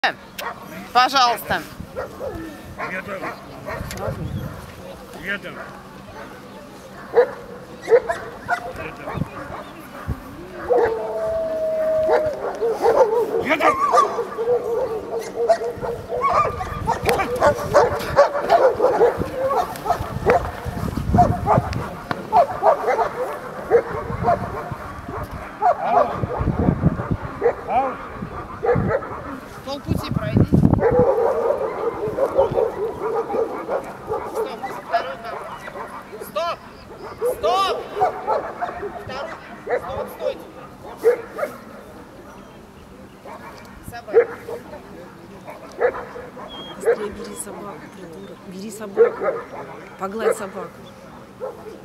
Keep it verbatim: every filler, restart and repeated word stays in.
Пожалуйста. Едем. Едем. Едем. Едем. Полпути пройди. Стоп, второй там. Стоп! Стоп! Второй. Стоп, стойте. Собака. Быстрее бери собаку, придурок. Бери собаку. Погладь собаку.